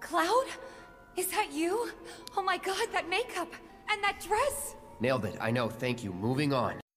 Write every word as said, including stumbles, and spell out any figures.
Cloud? Is that you? Oh my god, that makeup! And that dress! Nailed it, I know, thank you. Moving on.